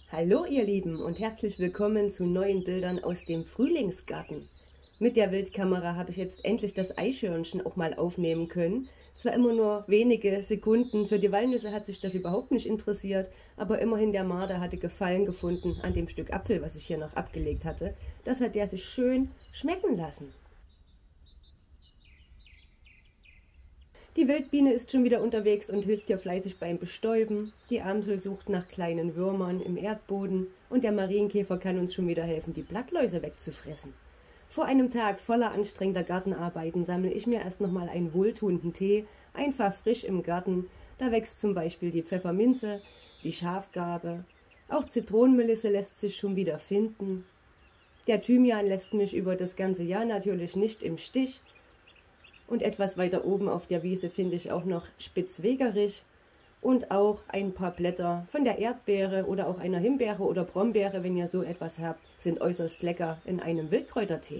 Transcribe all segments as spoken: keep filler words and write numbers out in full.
Hallo ihr Lieben und herzlich willkommen zu neuen Bildern aus dem Frühlingsgarten. Mit der Wildkamera habe ich jetzt endlich das Eichhörnchen auch mal aufnehmen können. Zwar immer nur wenige Sekunden, für die Walnüsse hat sich das überhaupt nicht interessiert, aber immerhin der Marder hatte Gefallen gefunden an dem Stück Apfel, was ich hier noch abgelegt hatte. Das hat er sich schön schmecken lassen. Die Wildbiene ist schon wieder unterwegs und hilft hier fleißig beim Bestäuben. Die Amsel sucht nach kleinen Würmern im Erdboden und der Marienkäfer kann uns schon wieder helfen, die Blattläuse wegzufressen. Vor einem Tag voller anstrengender Gartenarbeiten sammle ich mir erst nochmal einen wohltuenden Tee, einfach frisch im Garten. Da wächst zum Beispiel die Pfefferminze, die Schafgarbe, auch Zitronenmelisse lässt sich schon wieder finden. Der Thymian lässt mich über das ganze Jahr natürlich nicht im Stich. Und etwas weiter oben auf der Wiese finde ich auch noch Spitzwegerich und auch ein paar Blätter von der Erdbeere oder auch einer Himbeere oder Brombeere, wenn ihr so etwas habt, sind äußerst lecker in einem Wildkräutertee.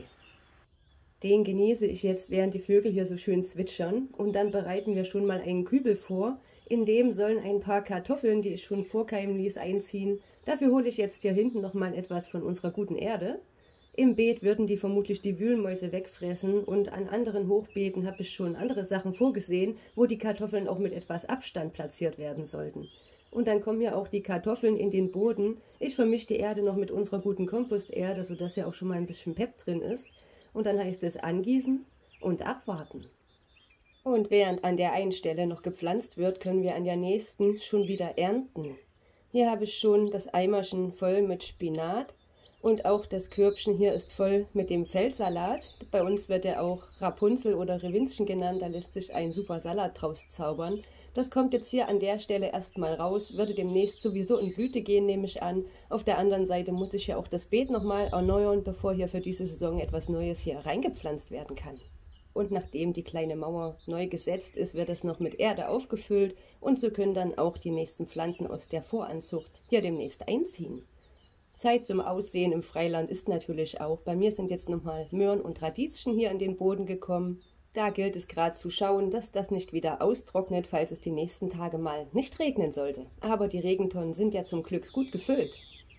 Den genieße ich jetzt, während die Vögel hier so schön zwitschern, und dann bereiten wir schon mal einen Kübel vor. In dem sollen ein paar Kartoffeln, die ich schon vorkeimen ließ, einziehen. Dafür hole ich jetzt hier hinten noch mal etwas von unserer guten Erde. Im Beet würden die vermutlich die Wühlmäuse wegfressen und an anderen Hochbeeten habe ich schon andere Sachen vorgesehen, wo die Kartoffeln auch mit etwas Abstand platziert werden sollten. Und dann kommen hier auch die Kartoffeln in den Boden. Ich vermische die Erde noch mit unserer guten Komposterde, sodass ja auch schon mal ein bisschen Pep drin ist. Und dann heißt es angießen und abwarten. Und während an der einen Stelle noch gepflanzt wird, können wir an der nächsten schon wieder ernten. Hier habe ich schon das Eimerchen voll mit Spinat. Und auch das Körbchen hier ist voll mit dem Feldsalat. Bei uns wird er auch Rapunzel oder Rewinzchen genannt, da lässt sich ein super Salat draus zaubern. Das kommt jetzt hier an der Stelle erstmal raus, würde demnächst sowieso in Blüte gehen, nehme ich an. Auf der anderen Seite muss ich ja auch das Beet nochmal erneuern, bevor hier für diese Saison etwas Neues hier reingepflanzt werden kann. Und nachdem die kleine Mauer neu gesetzt ist, wird es noch mit Erde aufgefüllt und so können dann auch die nächsten Pflanzen aus der Voranzucht hier demnächst einziehen. Zeit zum Aussehen im Freiland ist natürlich auch. Bei mir sind jetzt nochmal Möhren und Radieschen hier in den Boden gekommen. Da gilt es gerade zu schauen, dass das nicht wieder austrocknet, falls es die nächsten Tage mal nicht regnen sollte. Aber die Regentonnen sind ja zum Glück gut gefüllt.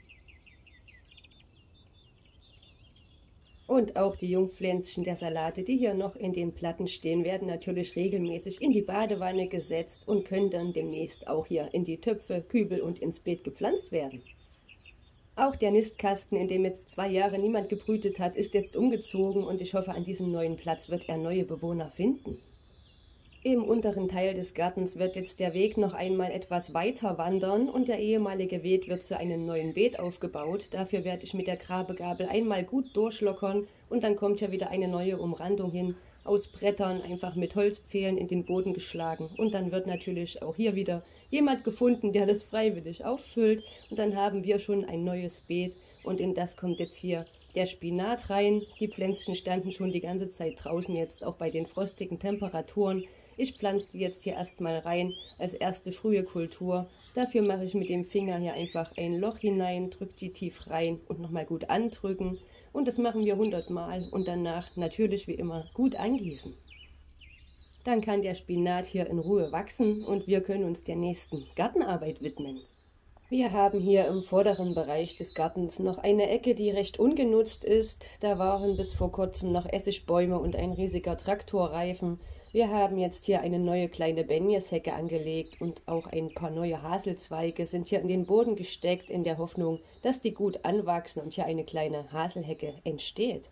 Und auch die Jungpflänzchen der Salate, die hier noch in den Platten stehen, werden natürlich regelmäßig in die Badewanne gesetzt und können dann demnächst auch hier in die Töpfe, Kübel und ins Beet gepflanzt werden. Auch der Nistkasten, in dem jetzt zwei Jahre niemand gebrütet hat, ist jetzt umgezogen und ich hoffe, an diesem neuen Platz wird er neue Bewohner finden. Im unteren Teil des Gartens wird jetzt der Weg noch einmal etwas weiter wandern und der ehemalige Weg wird zu einem neuen Beet aufgebaut. Dafür werde ich mit der Grabegabel einmal gut durchlockern und dann kommt ja wieder eine neue Umrandung hin. Aus Brettern einfach mit Holzpfählen in den Boden geschlagen. Und dann wird natürlich auch hier wieder jemand gefunden, der das freiwillig auffüllt. Und dann haben wir schon ein neues Beet und in das kommt jetzt hier der Spinat rein. Die Pflänzchen standen schon die ganze Zeit draußen, jetzt auch bei den frostigen Temperaturen. Ich pflanze die jetzt hier erstmal rein als erste frühe Kultur. Dafür mache ich mit dem Finger hier einfach ein Loch hinein, drücke die tief rein und nochmal gut andrücken. Und das machen wir hundert Mal und danach natürlich wie immer gut angießen. Dann kann der Spinat hier in Ruhe wachsen und wir können uns der nächsten Gartenarbeit widmen. Wir haben hier im vorderen Bereich des Gartens noch eine Ecke, die recht ungenutzt ist. Da waren bis vor kurzem noch Essigbäume und ein riesiger Traktorreifen. Wir haben jetzt hier eine neue kleine Benjeshecke angelegt und auch ein paar neue Haselzweige sind hier in den Boden gesteckt, in der Hoffnung, dass die gut anwachsen und hier eine kleine Haselhecke entsteht.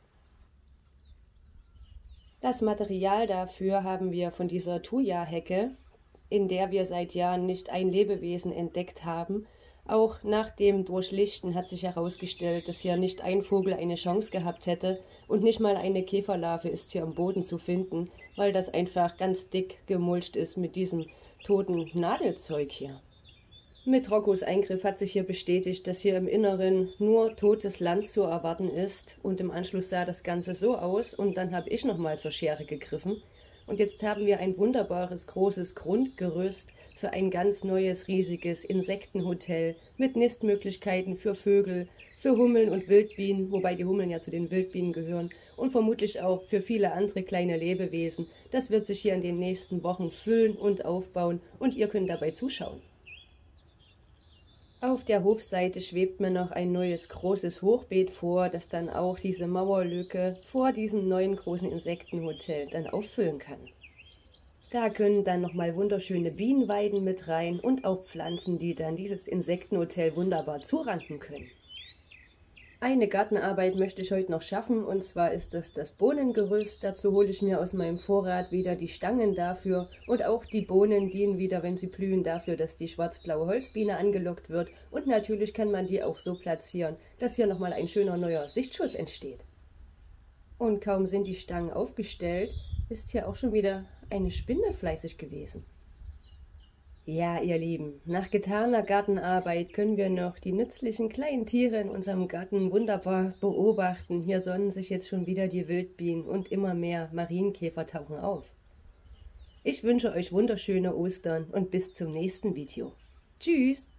Das Material dafür haben wir von dieser Thuja-Hecke, in der wir seit Jahren nicht ein Lebewesen entdeckt haben. Auch nach dem Durchlichten hat sich herausgestellt, dass hier nicht ein Vogel eine Chance gehabt hätte und nicht mal eine Käferlarve ist hier am Boden zu finden, weil das einfach ganz dick gemulcht ist mit diesem toten Nadelzeug hier. Mit Roccos Eingriff hat sich hier bestätigt, dass hier im Inneren nur totes Land zu erwarten ist und im Anschluss sah das Ganze so aus und dann habe ich nochmal zur Schere gegriffen und jetzt haben wir ein wunderbares großes Grundgerüst für ein ganz neues riesiges Insektenhotel mit Nistmöglichkeiten für Vögel, für Hummeln und Wildbienen, wobei die Hummeln ja zu den Wildbienen gehören und vermutlich auch für viele andere kleine Lebewesen. Das wird sich hier in den nächsten Wochen füllen und aufbauen und ihr könnt dabei zuschauen. Auf der Hofseite schwebt mir noch ein neues großes Hochbeet vor, das dann auch diese Mauerlücke vor diesem neuen großen Insektenhotel dann auffüllen kann. Da können dann nochmal wunderschöne Bienenweiden mit rein und auch Pflanzen, die dann dieses Insektenhotel wunderbar zuranken können. Eine Gartenarbeit möchte ich heute noch schaffen, und zwar ist das das Bohnengerüst. Dazu hole ich mir aus meinem Vorrat wieder die Stangen dafür, und auch die Bohnen dienen wieder, wenn sie blühen, dafür, dass die schwarz-blaue Holzbiene angelockt wird, und natürlich kann man die auch so platzieren, dass hier nochmal ein schöner neuer Sichtschutz entsteht. Und kaum sind die Stangen aufgestellt, ist hier auch schon wieder eine Spinne fleißig gewesen. Ja, ihr Lieben, nach getaner Gartenarbeit können wir noch die nützlichen kleinen Tiere in unserem Garten wunderbar beobachten. Hier sonnen sich jetzt schon wieder die Wildbienen und immer mehr Marienkäfer tauchen auf. Ich wünsche euch wunderschöne Ostern und bis zum nächsten Video. Tschüss!